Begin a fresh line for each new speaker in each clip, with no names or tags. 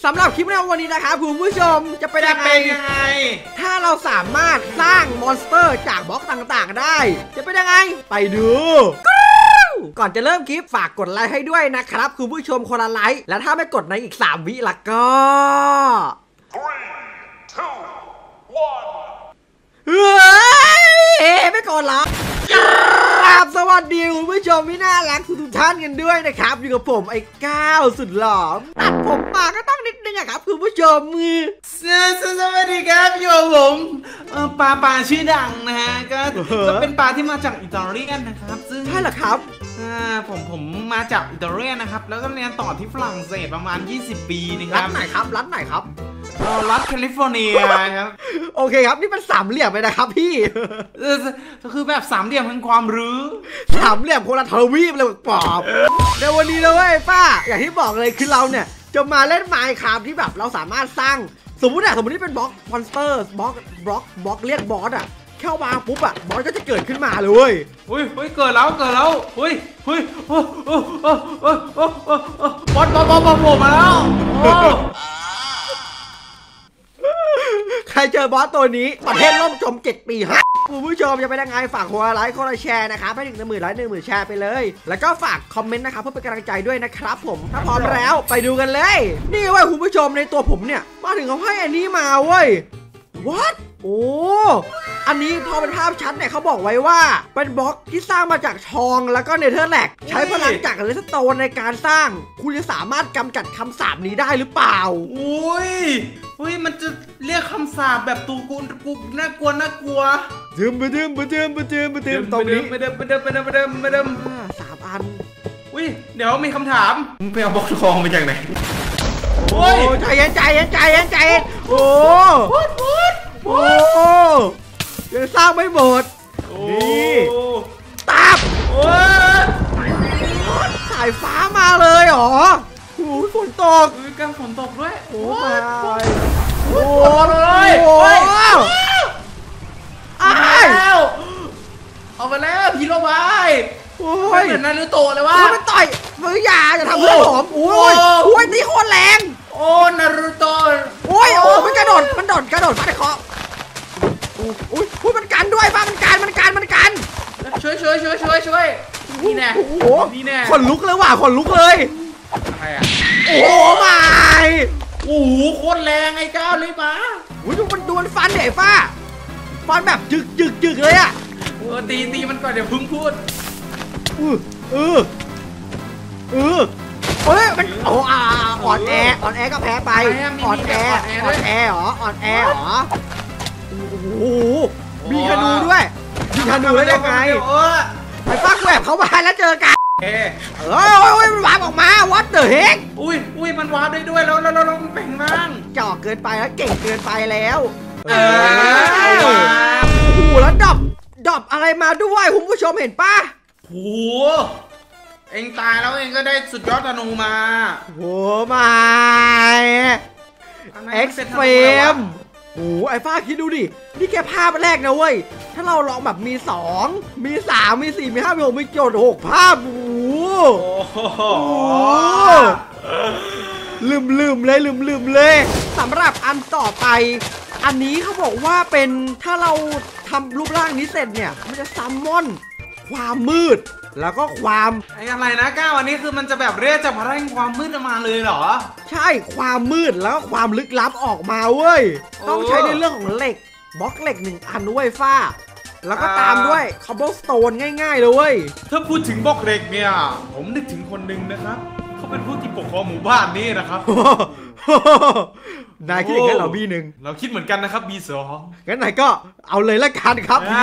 สำหรับคลิปในวันนี้นะครับคุณผู้ชมจะเป็นยังไงถ้าเราสามารถสร้างมอนสเตอร์จากบล็อกต่างๆได้จะเป็นยังไงไปดูก่อนจะเริ่มคลิปฝากกดไลค์ให้ด้วยนะครับคุณผู้ชมคนละไลค์และถ้าไม่กดในอีก3 วิละก็3 2 1เฮ้ยไม่กดหรอครับสวัสดีคุณผู้ชมที่น่ารักทุกท่านกันด้วยนะครับอยู่กับผมไอ้ก้าวสุดหล่อตัดผมมาก็ต้องนิดนึงอะครับคุณผู้ชม
สวัสดีครับอยู่กับผมปลาชื่อดังนะฮะก็เป็นปลาที่มาจากอิตาเลียนนะครับซึ่ง
ใช่เหรอครับ
ผมมาจากอิตาเลียนนะครับแล้วก็เรียนต่อที่ฝรั่งเศสประมาณ20 ปีนะครับ
รัฐไหนครับรัฐ
แคลิฟอร์เนียครับ
โอเคครับนี่เป็นสามเหลี่ยมเลยนะครับพี่
คือแบบสามเหลี่ยมแห่งความรู้
สามเหลี่ยมคนละทวีปเลยปอบในวันนี้นะเว้ยป้าอย่างที่บอกเลยคือเราเนี่ยจะมาเล่นไมน์คราฟที่แบบเราสามารถสร้างสมมตินี่เป็นบล็อกมอนสเตอร์บล็อกเรียกบอสอะเข้ามาปุ๊บอะบอสก็จะเกิดขึ้นมาเลยเว้ย
เกิดแล้วเฮ้ยบอสโผล่มาแล้ว
ใครเจอบอสตัวนี้ประเทศล่มจม7 ปีฮะคุณผู้ชมจะไปยังไงฝากคนละไลค์คนละแชร์นะครับให้ถึง10,000 ไลค์10,000 แชร์ไปเลยแล้วก็ฝากคอมเมนต์นะครับเพื่อเป็นกำลังใจด้วยนะครับผมถ้าพร้อมแล้วไปดูกันเลยนี่เว้ยคุณผู้ชมในตัวผมเนี่ยมาถึงเขาให้อันนี้มาเว้ย What โอ้อันนี้พอเป็นภาพชัดเนี่ยเขาบอกไว้ว่าเป็นบล็อกที่สร้างมาจากทองแล้วก็เนเธอร์แลกใช้พลังจากเรสโตนในการสร้างคุณจะสามารถกำจัดคำสาปนี้ได้หรือเปล่า
มันจะเรียกคำสาปแบบตูกูน่ากลัว
ดืมตรงนี้ไปเดิม3 อัน
เดี๋ยวมีคำถามมึงไปเอาบล็อกทองมาจากไหน
ใจเย็นโอ้ยังสร้างไม่หมดนี่ตับสายฟ้ามาเลยเหรอโอ้ฝนตก
กลางฝนตกด้วย
มา
เลยเอาไปแล้วพีโร่บายเหมือนนารูโตะเลยวะ
มันต่อยมืออย่าทำเพื่อผมโอ้ยตีโคตรแรง
นารูโตะ
มันกระโดดฟาดเคาะมันกันด้วยป้ามันกัน
ช่วยนี่แน่
ขนลุกเลยว่ะขนลุกเลย
อะไรอ่ะ
ไม่
โคตรแรงไอ้ก้าวเลยมา
ดูมันฟันใหญ่ป้าฟันแบบจึกเลยอ่ะ
ตีมันก่อนเดี๋ยวพึ่งพูด
มันอ่อนแอก็แพ้ไปอ่อนแอเหรอมีธนูด้วยยิงธนูได้ยังไงไอ้ป้าแหวกเขามาแล้วเจอกันมันวาร์ปออกมา what the heck
มันวาร์ปได้ด้วยแล้วมันแปลงร่าง
จ่อเกินไปแล้วเก่งเกินไปแล้วแล้วดรอปอะไรมาด้วยคุณผู้ชมเห็นป่ะ
เองตายแล้วเองก็ได้สุดยอดธนูมา
ไม่เอ็กซ์เฟมไอ้ฟ้าคิดดูดินี่แค่ภาพแรกนะเว้ยถ้าเราลองแบบมี2มี3มี4มี5มี6มี7 6 ภาพลืมเลยสำหรับอันต่อไปอันนี้เขาบอกว่าเป็นถ้าเราทำรูปร่างนี้เสร็จเนี่ยมันจะซัมมอนความมืดแล้วก็ความ
อะไรนะก้าวอันนี้คือมันจะแบบเรียกจากพลังความมืดมาเลยเหรอ
ใช่ความมืดแล้วก็ความลึกลับออกมาเว้ยต้องใช้ในเรื่องของเหล็กบล็อกเหล็ก1 อันด้วยฟ้าแล้วก็ตามด้วยคอบเบิลสโตนง่ายๆเลยเว้ย
ถ้าพูดถึงบล็อกเหล็กเนี่ยผมนึกถึงคนหนึ่งนะครับเขาเป็นผู้ที่ปกครองหมู่บ้านนี้นะครับ
นายคิดอย่างนั้นเหรอB1
เราคิดเหมือนกันนะครับB2
งั้นนายก็เอาเลยละกันครับB2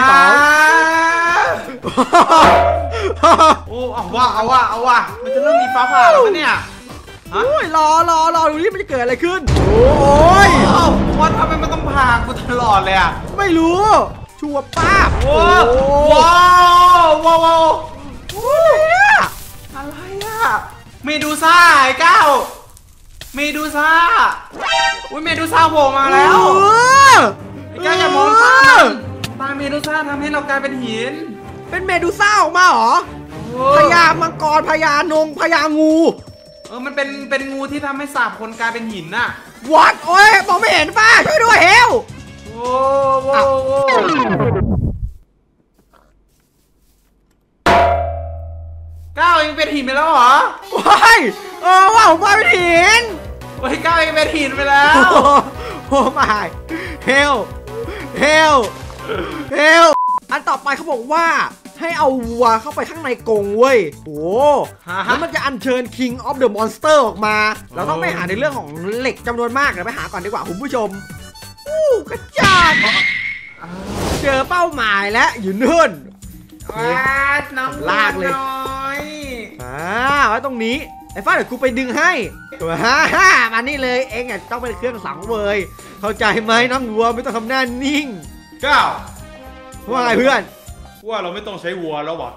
เอาว่ามันจะเริ่มมีฟ้าผ่าแล้วเนี่ย
รอดูนี่มันจะเกิดอะไรขึ้น
วันทำไมมันต้องผ่ากูตลอดเลยอ่ะ
ไม่รู้ชัวร์ป้า
ว้าวอะไรอ่ะเมดูซ่าไอ้ก้าวเมดูซ่าเมดูซ่าโผล่มาแล้วไอ้ก้าวอย่ามองตาเมดูซ่าทำให้เรากลายเป็นหิน
เป็นเมดูซ่าออกมาเหรอพญามังกรพญานงพญางู
มันเป็นงูที่ทำให้สาบคนกลายเป็นหินน่ะ
What โอ้ยมองไม่เห็นป้าช่วยด้วยเฮล
โอ้โหก้าวเองเป็นหินไปแล้วเหรอ
ว้ายว้าวผมมาเป็นหิน
เฮ้ยก้าวเองเป็นหินไปแล้ว
โอ้ไม่เฮลอันต่อไปเขาบอกว่าให้เอาวัวเข้าไปข้างในกรงเว้ยโอ้แล้วมันจะอัญเชิญ King of the Monster ออกมาเราต้องไปหาในเรื่องของเหล็กจำนวนมากเดี๋ยวไปหาก่อนดีกว่าคุณผู้ชมกระจาดเจอเป้าหมายแล้วอยู่นู่น
น้อง
ลากเลย
น้อย
ไว้ตรงนี้ไอ้ฟ้าเดี๋ยวกูไปดึงให้มานี่เลยเองอ่ะต้องเป็นเครื่องสังเวยเข้าใจไหมน้องวัวไม่ต้องทำหน้านิ่ง
ก้าว
ว่าไงเพื่อน
ว่าเราไม่ต้องใช้วัวแล้ววะ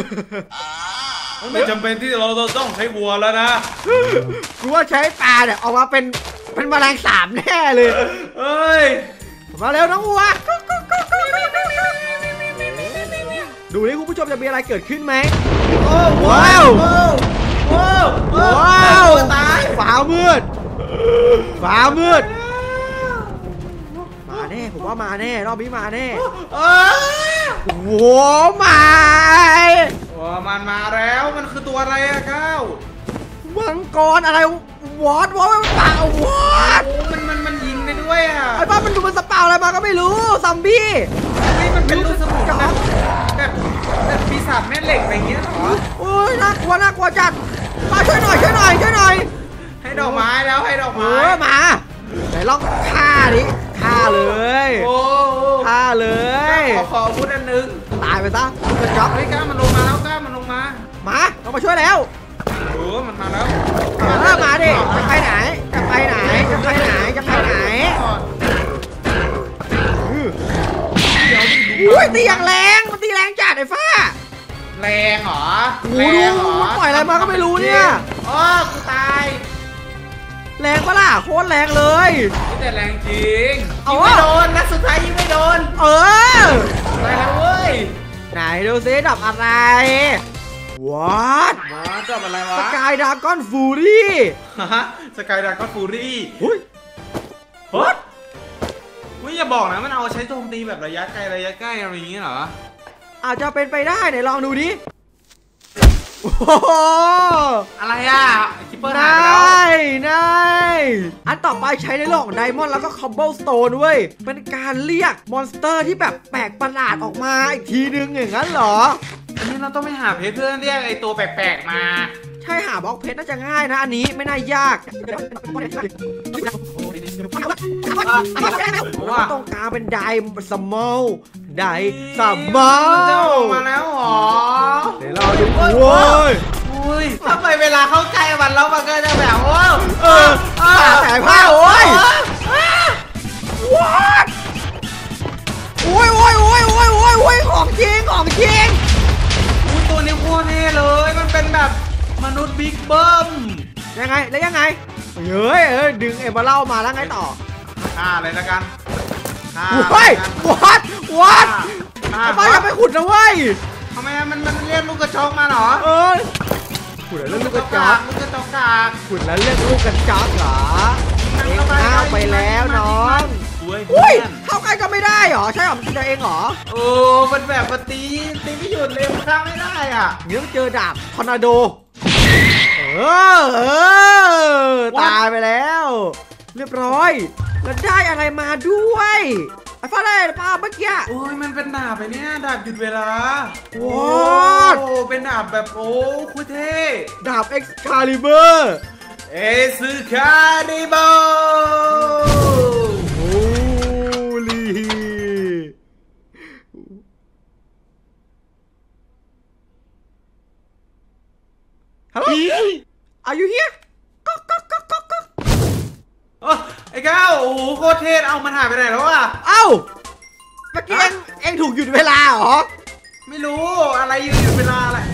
ไม่จำเป็นที่เราต้องใช้วัวแล้วนะ
กูว่าใช้ปลาเนี่ยออกมาเป็นแมลงสาบแน่เลย
เอ้ย
มาเร็วน้องวัวดูนี่คุณผู้ชมจะมีอะไรเกิดขึ้นไหมว้าว
ตาย
ฟ้ามืดมาแน่ผมว่ามาแน่รอบนี้มาแน่โอ้โหมา
มันมาแล้วมันคือตัวอะไรอะก้าว
มังกรอะไรวอดมันเปล่าวอด
มันยิงได้ด้วยอะ
ไอ้บ้ามันดูมันสเปาอะไรมาก็ไม่รู้ซอมบี้
มันเป็นลูกสมุนแบบปีศาจแม่เหล็กอะไรอย่างเงี้ยเหรอ
โอ้ยน่ากลัวจัดมาช่วยหน่อย
ให้ดอกไม้แล้วให้ดอกไม้
มาไหนลองฆ่าดิฆ่าเลย
ขอพูดอันนึง
ตายไปซะกระจอก
เฮ้ยก้ามันลงมาแล้วก้ามันลงมา
เรามาช่วยแล้ว
มันมาแล้ว
มาดิจะไปไหนอุ้ยตีอย่างแรงมันตีแรงจัดไอ้ฟ้า
แรงเหรอ
โอ้โหมันปล่อยอะไรมาก็ไม่รู้เนี่ย
กูตาย
แรงปะล่ะโคตรแรงเลย
แต่แรงจริงยิงไม่โดนนัดสุดท้ายยิงไม่โดนตายแล้วเว้ย
ไหนดูซิดับอะไร
ดับอะไรวะ
สกายดราก้อนฟูรี่
สกายดราก้อนฟูรี่
อุ้ย
อย่าบอกนะมันเอาใช้โจมตีแบบระยะไกลอะไรอย่างงี้เหรอ
อาจจะเป็นไปได้ไหนลองดูดิ
อะไรอ่ะคิปเปอร์หายไป
แล้วอันต่อไปใช้ในโลกของไดมอนด์แล้วก็คอมโบสโตนเว้ยเป็นการเรียกมอนสเตอร์ที่แบบแปลกประหลาดออกมาอีกทีนึงอย่างนั้นเหรอ
อันนี้เราต้องไปหาเพชรเพื่อเรียกไอตัวแปลกๆมา
ใช่หาบล็อกเพชรน่าจะง่ายนะอันนี้ไม่น่ายากต้องการเป็นไดสมอล
มาแล้วหรอ
เดี๋ยวเราดูโว้ย
ทำไมเวลาเข้าใกล้มันแล้วมันก็จะแบบ
แต่ผ้าโอ้ยของจริง
ตัวนี้โคตรเท่เลยมันเป็นแบบมนุษย์บิ๊กเบิ้ม
ยังไงเฮ้ยดึงเอเบอร์เล่ามาแล้วไงต่อ
เลยละกัน
วัดป้าอย่าไปขุดนะเว้ย
ทำไมมันเรียกลูกกระจอกมาเหรอ
ขุดแล้วเรียกลูกกระจอกขุดแล้วเรียกลูกกระจอกเหรอเข้าไปแล้วน้องเข้าใกล้ก็ไม่ได้หรอใช่หรอมันจะเองหรอ
มันแบบมาตีไม่หยุดเลยมันข้ามไม่ได้อ่ะ
เดี๋ยวเจอดาบทอร์นาโดตายไปแล้วเรียบร้อยแล้วได้อะไรมาด้วยไอ้ฟ้าได้ป้าเมื่อกี้
มันเป็นดาบไปเนี่ยดาบหยุดเวลาเป็นดาบแบบคุยเท่
ดาบ Excalibur โอ้ลีฮัลโหล Are you here
ไอ้ก้าวโคตรเท่เอามันหายไปไหนแล้วอ่ะ
เมื่อกี้เอ็งถูกหยุดเวลาเหรอ
ไม่รู้อะไรหยุดเวลาแหละ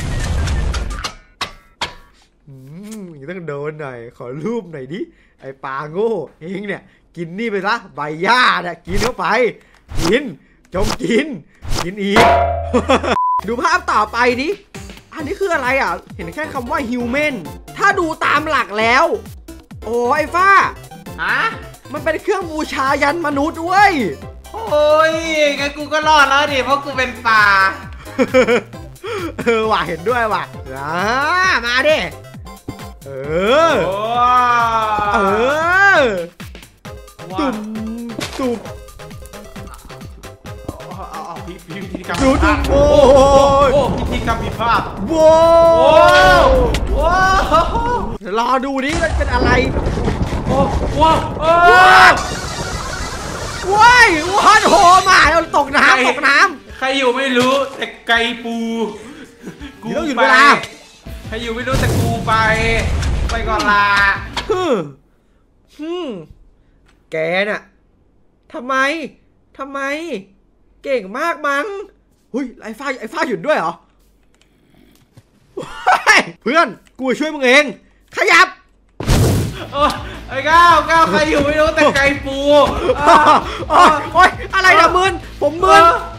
ต้องโดนหน่อยขอรูปหน่อยดิไอ้ปลาโง่เองเนี่ยกินนี่ไปซะใบหญ้าเนี่ยกินเข้าไปกินอีก ดูภาพต่อไปดิอันนี้คืออะไรอ่ะเห็นแค่คำว่า human ถ้าถ้าดูตามหลักแล้ว โอ้ไอ้ฟ้า
ฮะ
มันเป็นเครื่องบูชายันมนุษย์เว้ย
โอ้ยงั้นกูก็รอดแล้วดิเพราะกูเป็นปลา
ว่ะเห็นด้วยว่ะมาดิเออ
โอ้
เออ
ว้า
ตุ่มตุ่ม
เอาพิธีกรรม
ดู
ผิดพลาด
โอ้ย
โอ้พิธีกรรมผิดพลาด
โว้
โอ้โห
เดี๋ยวรอดูนี่มันเป็นอะไร
โอ้โหโอ้
ว้ายว้ายโหมาเราตกน้ำตกน้
ใครอยู่ไม่รู้แต่ไก่ปู
เดี๋ยวหยุดเวลา
ใครอยู่ไม่รู้แต่กูไปก่อนละ
ำแกน่ะทำไมเก่งมากมั้งหุ้ยไอ้ฟ้าหยุดด้วยเหรอเพื่อนกูช่วยมึงเองขยับ
โอ้ไอ้ก้าวใครอยู่ไม่รู้แต่ไก่ปู
โอ๊ยอะไรนะมึนผมมึน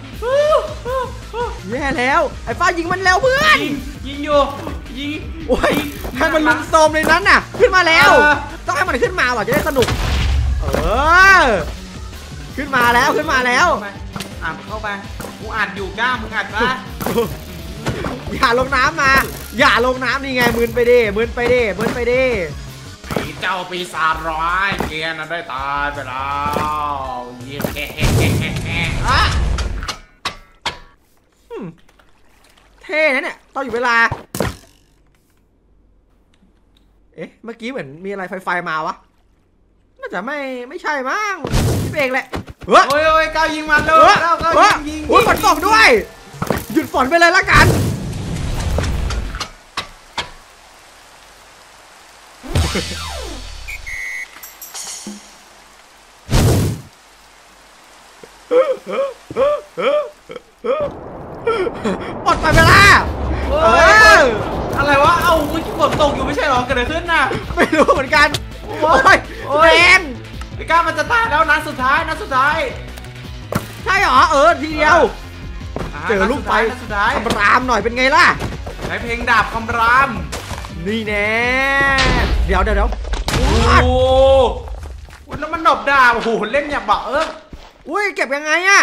แย่แล้วไอ้ฟ้ายิงมันแล้วเพื่อน
ยิงอยู่ยิง
โอ้ยให้มันลุมโซมในนั้นน่ะขึ้นมาแล้วต้องให้มันขึ้นมาว่ะจะได้สนุกขึ้นมาแล้ว
อ่านเข้าไปกูอ่านอยู่ก้าวมึงอ่านปะ
อย่าลงน้ำมาอย่าลงน้ำนี่ไงมึนไปดิไ
อ้เจ้าปีศาจร้ายเกียร์น่ะได้ตายไปแล้วเยี่ยมแฮ่
เท่นะเนี่ยตอนอยู่เวลาเอ๊ะเมื่อกี้เหมือนมีอะไรไฟมาวะน่าจะไม่ใช่มั้งพี่เอกแหละ
โอ้ยก้าวยิงมันเลยก้าวยิง
ฝนตกด้วยหยุดฝนไปเลยละกันหมดไปเวลา
อะไรวะเอ้าเมื่อกี้ฝนตกอยู่ไม่ใช่หรอเกิดอะไรขึ้นน่ะ
ไม่รู้เหมือนกันโอ้ยแรง
ไอ้ก้าวมันจะตายแล้วนัดสุดท้าย
ใช่หรอทีเดียวเจอลูกไฟคำรามหน่อยเป็นไงล่ะ
ใช้เพลงดาบคำราม
นี่แน่เดี๋ยว
โอ้วันนั้นมันดบดาบโอ้โหเล่นอย่างบะ
อุ้ยเก็บยังไงอะ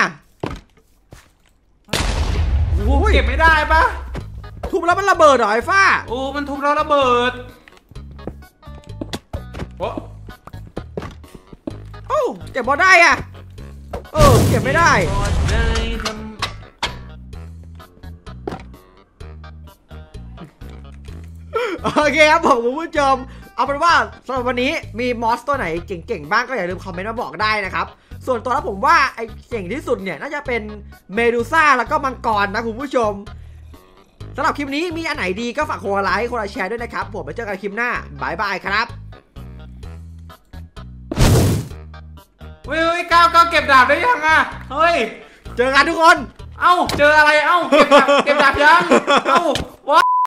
เก็บไม่ได้ปะ
ทุบแล้วมันระเบิดเหรอไอ้ฟ้า
โอ้มันทุบแล้วระเบิด
โอ้เก็บบ่ได้อะเก็บไม่ได้โอเคครับผมคุณผู้ชมเอาเป็นว่าสำหรับวันนี้มีมอสตัวไหนเก่งๆบ้างก็อย่าลืมคอมเมนต์มาบอกได้นะครับส่วนตัวแล้วผมว่าไอ้เก่งที่สุดเนี่ยน่าจะเป็นเมดูซ่าแล้วก็มังกรนะคุณผู้ชมสำหรับคลิปนี้มีอันไหนดีก็ฝากคนละไลค์คนละแชร์ด้วยนะครับผมไปเจอกันคลิปหน้าบายบายครับ
เฮ้ยก้าวเก็บดาบได้ยังอ่ะเฮ้ย
เจอกันทุกคน
เอ้าเจออะไรเอ้าเก็บดาบยังเอ้า